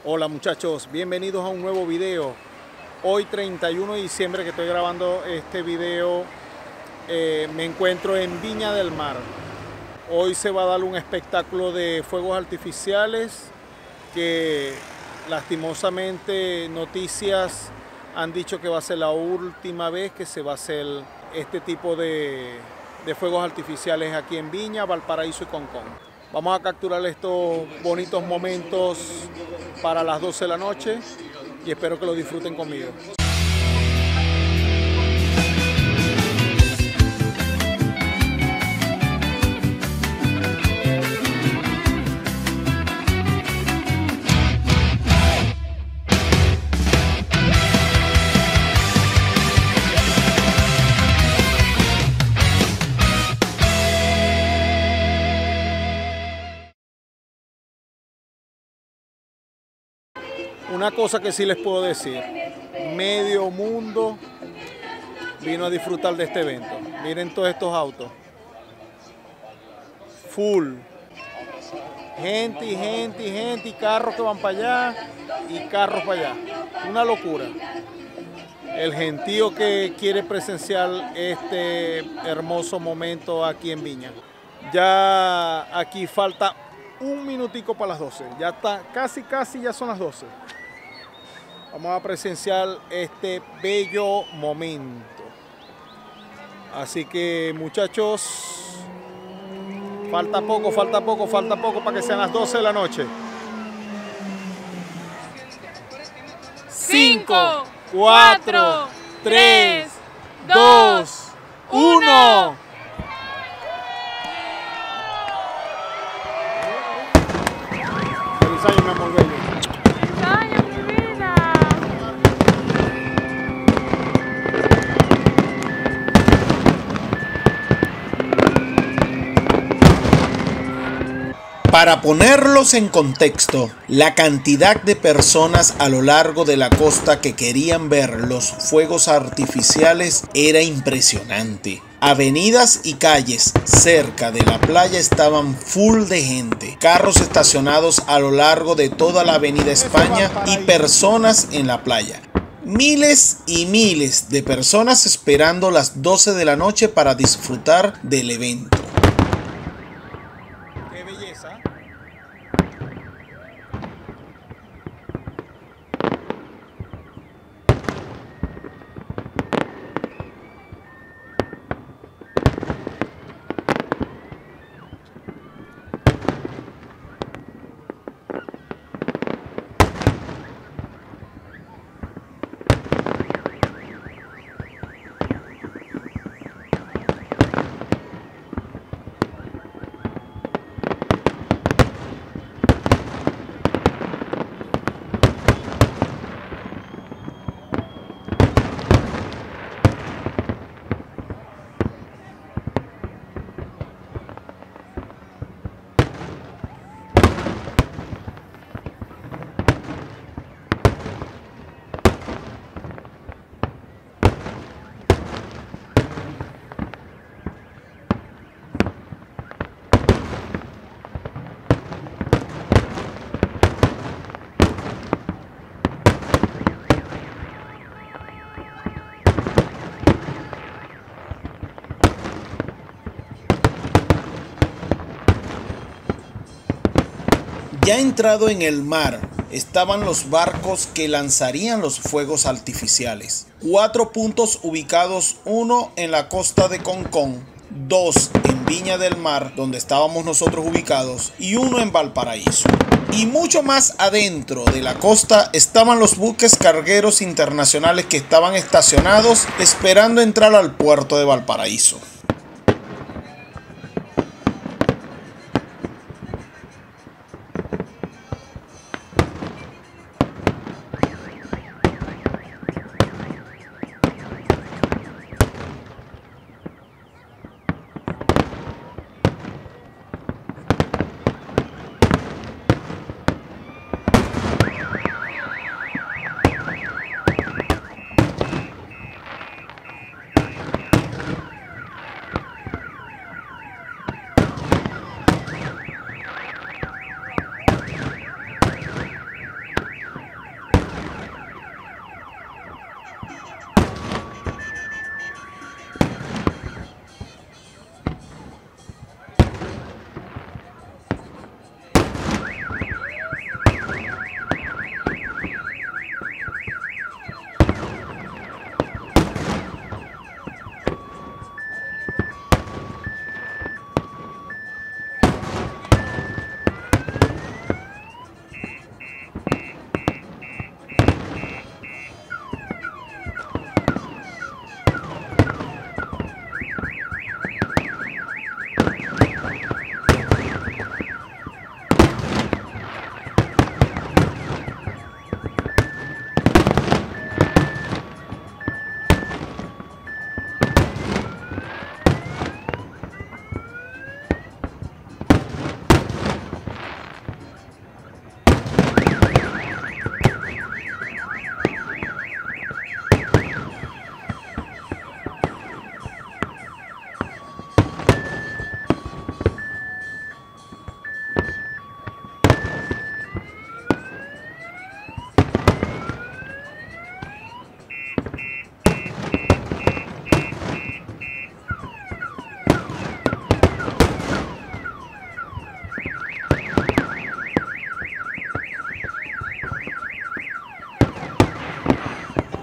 Hola muchachos, bienvenidos a un nuevo video. Hoy 31 de diciembre que estoy grabando este video, me encuentro en Viña del Mar. Hoy se va a dar un espectáculo de fuegos artificiales que lastimosamente noticias han dicho que va a ser la última vez que se va a hacer este tipo de fuegos artificiales aquí en Viña, Valparaíso y Concón. Vamos a capturar estos bonitos momentos para las 12 de la noche y espero que lo disfruten conmigo. Una cosa que sí les puedo decir, medio mundo vino a disfrutar de este evento. Miren todos estos autos. Full. Gente y gente y gente y carros que van para allá y carros para allá. Una locura. El gentío que quiere presenciar este hermoso momento aquí en Viña. Ya aquí falta un minutico para las 12. Ya está, casi ya son las 12. Vamos a presenciar este bello momento. Así que muchachos, falta poco para que sean las 12 de la noche. 5, 4, 3, 2, 1. Feliz año, mi amor bello. ¡Feliz año, mi vida! Para ponerlos en contexto, la cantidad de personas a lo largo de la costa que querían ver los fuegos artificiales era impresionante. Avenidas y calles cerca de la playa estaban full de gente, carros estacionados a lo largo de toda la avenida España y personas en la playa. Miles y miles de personas esperando las 12 de la noche para disfrutar del evento. ¡Qué belleza! Ya entrado en el mar, estaban los barcos que lanzarían los fuegos artificiales. 4 puntos ubicados, uno en la costa de Concón, 2 en Viña del Mar, donde estábamos nosotros ubicados, y 1 en Valparaíso. Y mucho más adentro de la costa estaban los buques cargueros internacionales que estaban estacionados esperando entrar al puerto de Valparaíso.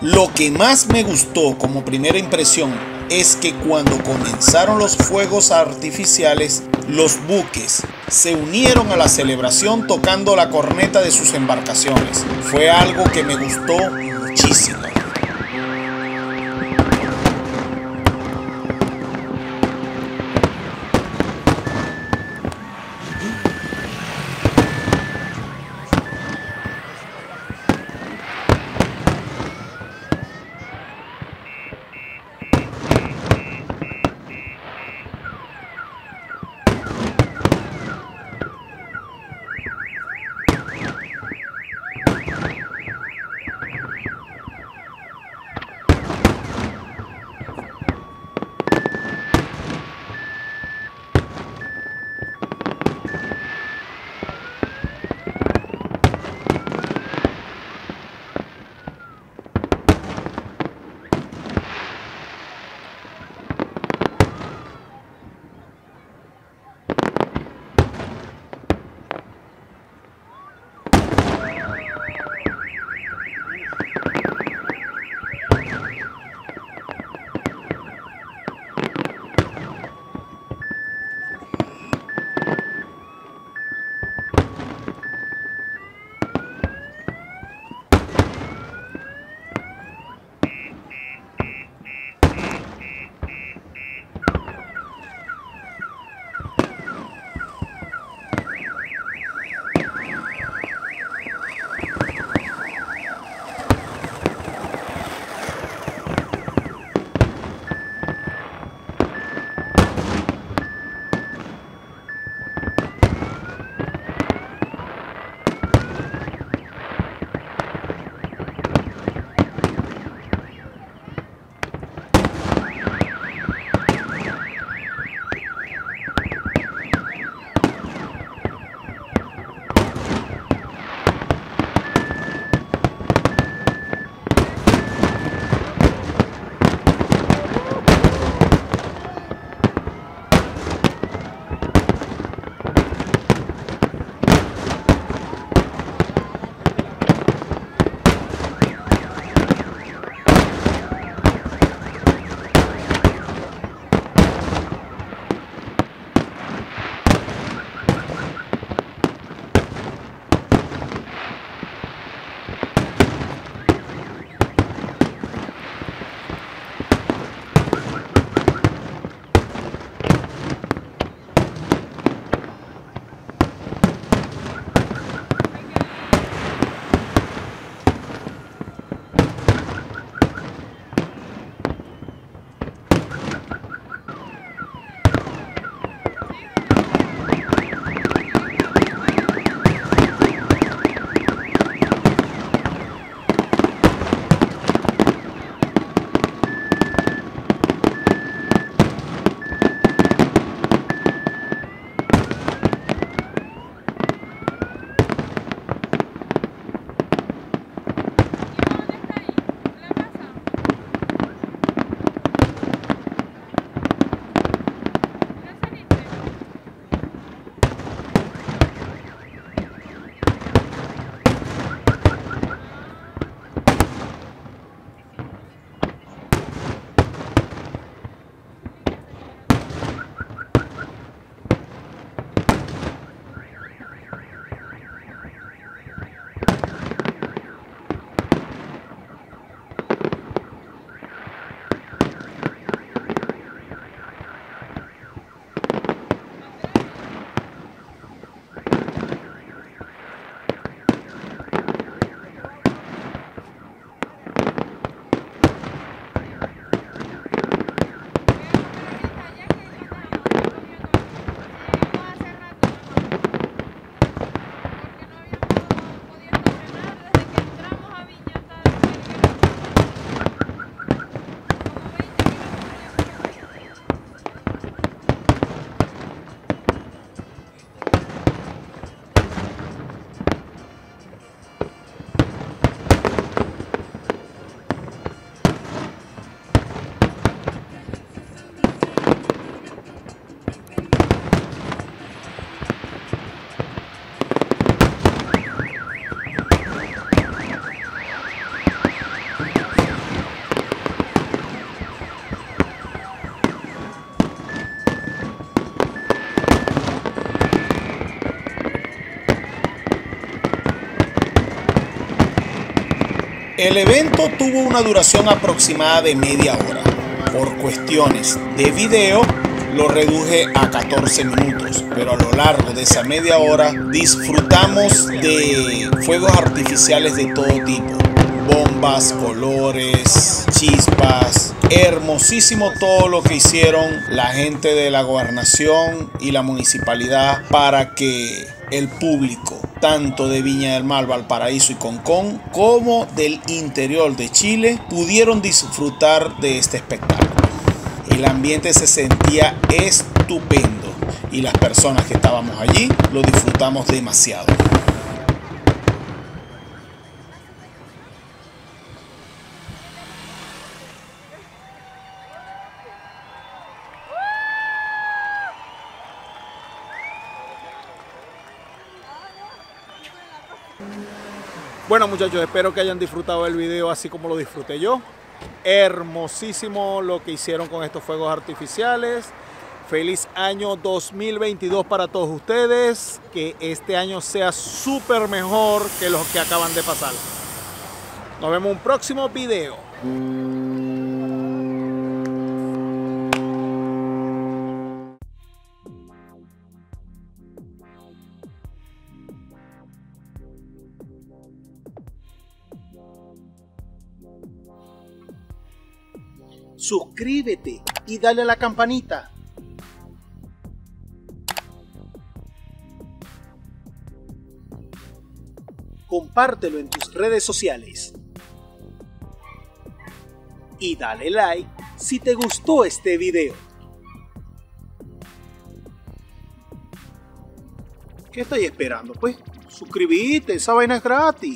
Lo que más me gustó como primera impresión es que cuando comenzaron los fuegos artificiales, los buques se unieron a la celebración tocando la corneta de sus embarcaciones. Fue algo que me gustó muchísimo. El evento tuvo una duración aproximada de media hora. Por cuestiones de video, lo reduje a 14 minutos, pero a lo largo de esa media hora disfrutamos de fuegos artificiales de todo tipo. Bombas, colores, chispas. Hermosísimo todo lo que hicieron la gente de la gobernación y la municipalidad para que el público, tanto de Viña del Mar, Valparaíso y Concón, como del interior de Chile, pudieron disfrutar de este espectáculo. El ambiente se sentía estupendo y las personas que estábamos allí lo disfrutamos demasiado. Bueno, muchachos, espero que hayan disfrutado el video así como lo disfruté yo. Hermosísimo lo que hicieron con estos fuegos artificiales. Feliz año 2022 para todos ustedes. Que este año sea súper mejor que los que acaban de pasar. Nos vemos en un próximo video. Suscríbete y dale a la campanita. Compártelo en tus redes sociales. Y dale like si te gustó este video. ¿Qué estáis esperando, pues? Suscríbete, esa vaina es gratis.